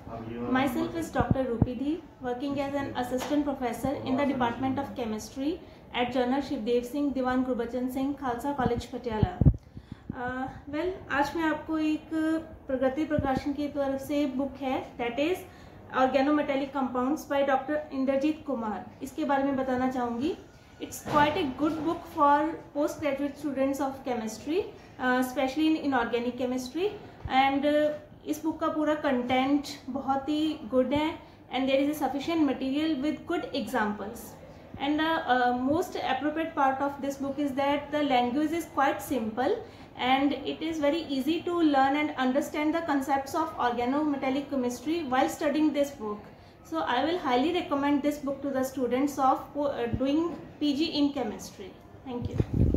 Myself is Dr. Rupi Dhi, working as an assistant professor in the Department of Chemistry at General Shivdev Singh, Diwan Gurbachan Singh, Khalsa College, Patiala. आज मैं आपको एक प्रगति प्रकाशन की तरफ से book है that is organometallic compounds by doctor Indrajit Kumar, इसके बारे में बताना चाहूँगी. It's quite a good book for post graduate students of chemistry, specially in inorganic chemistry. And इस बुक का पूरा कंटेंट बहुत ही गुड है and there is a sufficient material with good examples. And the most appropriate part of this book is that the language is quite simple and it is very easy to learn and understand the concepts of organometallic chemistry while studying this book. So I will highly recommend this book to the students of doing PG in chemistry. Thank you.